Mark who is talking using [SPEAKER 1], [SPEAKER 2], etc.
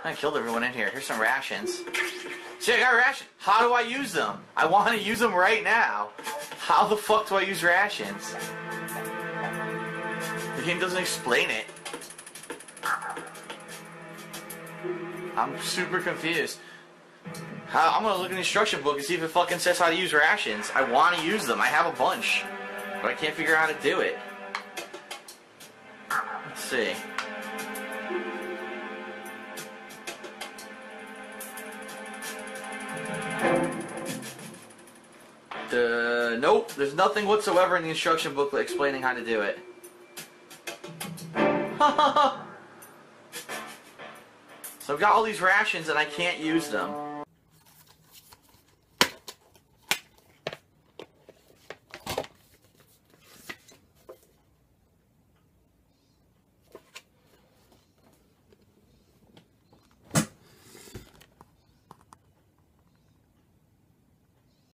[SPEAKER 1] I killed everyone in here. Here's some rations. See, I got rations. How do I use them? I want to use them right now. How the fuck do I use rations? The game doesn't explain it. I'm super confused. I'm gonna look in the instruction book and see if it fucking says how to use rations. I want to use them. I have a bunch. But I can't figure out how to do it. Let's see. Nope, there's nothing whatsoever in the instruction booklet explaining how to do it. So I've got all these rations and I can't use them.